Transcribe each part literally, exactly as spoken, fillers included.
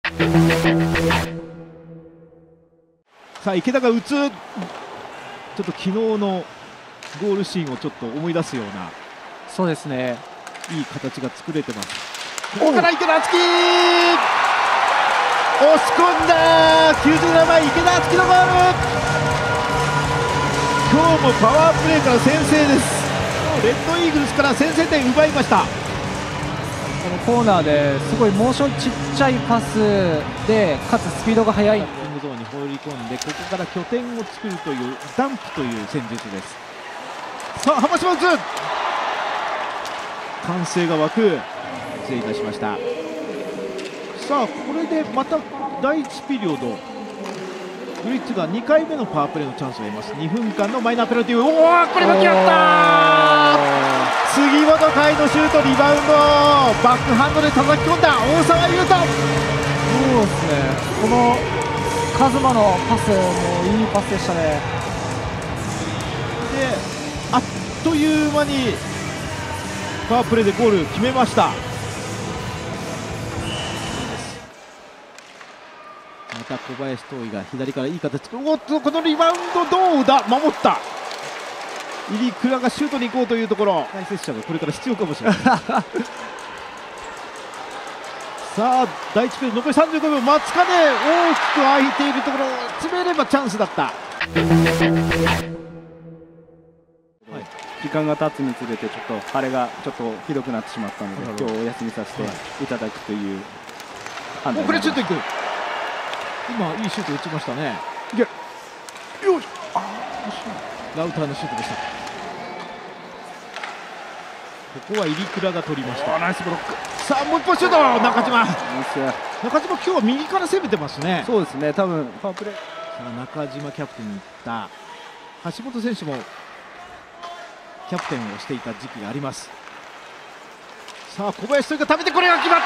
さあ池田が打つ、ちょっと昨日のゴールシーンをちょっと思い出すような、 そうですね、 いい形が作れてます。ここから池田敦樹押し込んだ、きゅうじゅうななばい池田敦樹のゴール。今日もパワープレーから先制です。レッドイーグルスから先制点奪いました。 このコーナーですごいモーションちっちゃいパスで、かつスピードが速い。キングゾーンに放り込んで、ここから拠点を作るというダンプという戦術です。 さあ浜島打つ、歓声が湧く。失礼いたしました。さあこれでまただいいちピリオド、グリッツがにかいめのパワープレーのチャンスを得ます。にふんかんのマイナーペナルティー。おお、これが決まった。杉本海のシュート、リバウンド、バックハンドで叩き込んだ大沢優斗。 そうですね、このカズマのパスもいいパスでしたね。 であっという間にパワープレーでゴール決めました。また小林東衣が左からいい形、おっとこのリバウンドどうだ、守った。入倉がシュートに行こうというところ、解説者がこれから必要かもしれないさあだいいちピリオド残りさんじゅうごびょう、松金大きく空いているところを詰めればチャンスだった。 時間が経つにつれてちょっと腫れがちょっとひどくなってしまったので、今日お休みさせていただくという判断。 これシュートいく、今いいシュート打ちましたね。いけよい、あラウターのシュートでした。ここは入倉が取りました。ナイスブロック。さあもう一本シュート、中島。中島今日は右から攻めてますね。 そうですね、多分パワープレー。さあ中島キャプテンに行った。橋本選手もキャプテンをしていた時期があります。さあ小林といが食べて、これが決まった。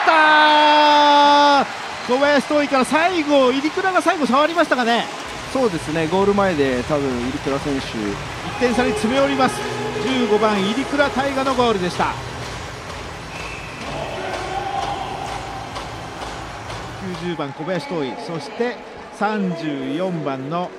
小林といから最後入倉が最後触りましたかね。 そうですね、ゴール前で多分入倉選手いってん差に詰め寄ります。じゅうごばん入倉大河のゴールでした。きゅうじゅうばん小林東衣、そしてさんじゅうよんばんの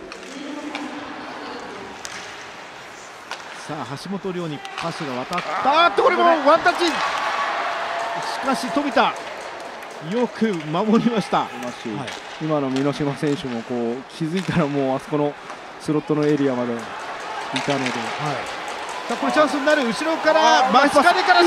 さあ橋本涼にパスが渡った。あっとこれもワンタッチ、しかし富田よく守りました。はい、 今の箕島選手もこう気づいたらもうあそこのスロットのエリアまでいたので、はい、 さあこれチャンスになる。後ろから松金からシュートいった、決まった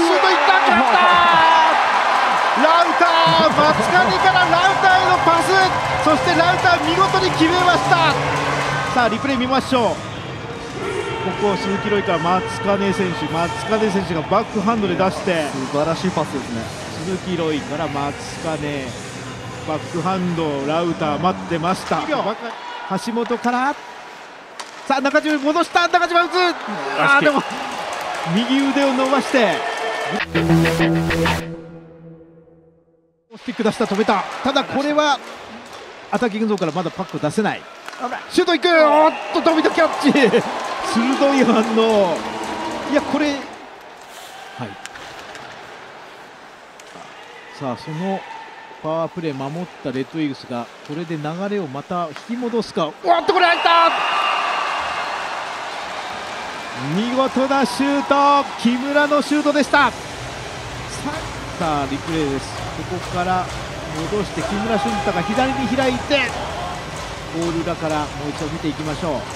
ラウター、松金からラウターへのパス、そしてラウター見事に決めました。さあリプレイ見ましょう。ここを鈴木ロイから松金選手、松金選手がバックハンドで出して素晴らしいパスですね。 鈴木ロイから松金、バックハンド、ラウター待ってました。橋本からさあ中島に戻した、中島打つ、あーでも右腕を伸ばしてスティック出した、止めた。ただこれはアタッキングゾーンからまだパックを出せない。シュートいく、おっと富田キャッチ鋭い反応。いやこれ、はい、さあそのパワープレー守ったレッドイーグルスがこれで流れをまた引き戻すか。おっとこれ入った、見事なシュート、木村のシュートでした。さあリプレイです。ここから戻して木村俊太が左に開いてゴール裏からもう一度見ていきましょう。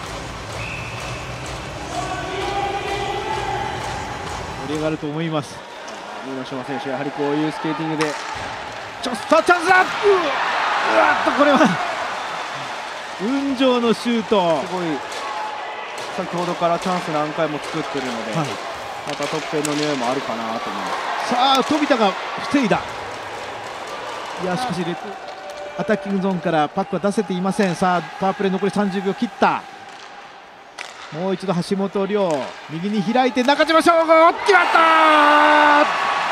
盛り上がると思います。 箕島選手、やはりこういうスケーティングでちょっとチャンスだ。うわっとこれは雲上のシュート、 すごい先ほどからチャンス何回も作ってるので、はい、また得点の匂いもあるかなと思います。 さあ富田が防いだ。いやしかしレッドアタッキングゾーンからパックは出せていません。さあパワープレー残りさんじゅうびょう切った。もう一度橋本涼、右に開いて中島翔吾、決まった。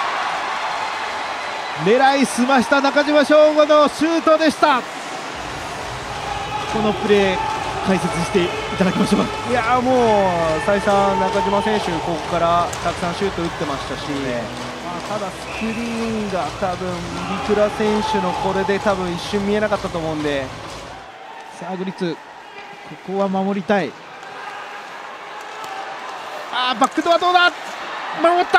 狙いすました中島翔吾のシュートでした。このプレー解説していただきましょう。 いやもう再三中島選手ここからたくさんシュート打ってましたし、 ただスクリーンが多分入倉選手のこれで多分一瞬見えなかったと思うんで、 さあグリッツここは守りたい。あーバックドアどうだ、守った。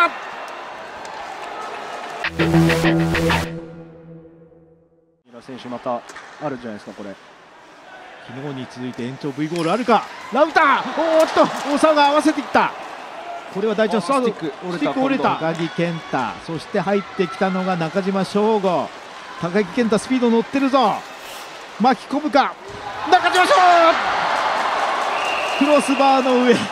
三浦選手またあるんじゃないですかこれ。 昨日に続いて延長 V ゴールあるか。ラウター、おーっと大沢が合わせていった。これは大チャンス。 スティック折れたスティック折れた。高木健太、そして入ってきたのが中島翔吾。高木健太スピード乗ってるぞ。巻き込むか中島翔吾、クロスバーの上。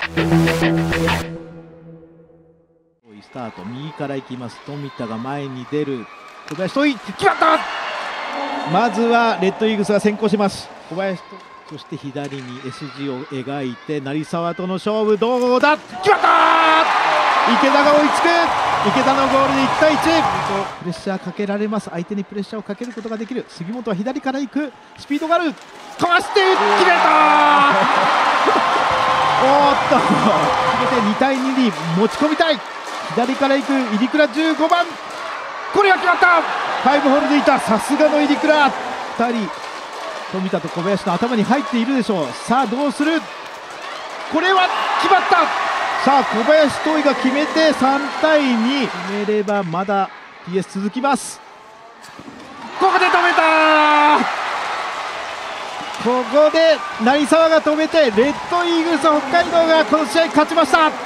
スタート右から行きます。富田が前に出る。小林とい決まった。まずはレッドイーグルスが先行します。小林とそして左に エス 字を描いて成沢との勝負どうだ、決まった。池田が追いつく。池田のゴールでいちたいいち。プレッシャーかけられます。相手にプレッシャーをかけることができる。杉本は左から行く。スピードがある。かわして決めたおーっと決めてにたいにに持ち込みたい。左から行く入倉じゅうごばん、これが決まった。ファイブホールでいた。さすがの入倉。ふたり富田と小林の頭に入っているでしょう。さあどうする。これは決まった。さあ小林といが決めてさんたいに。決めればまだ ティーエス 続きます。ここで止めた。ここで成沢が止めてレッドイーグルス北海道がこの試合勝ちました。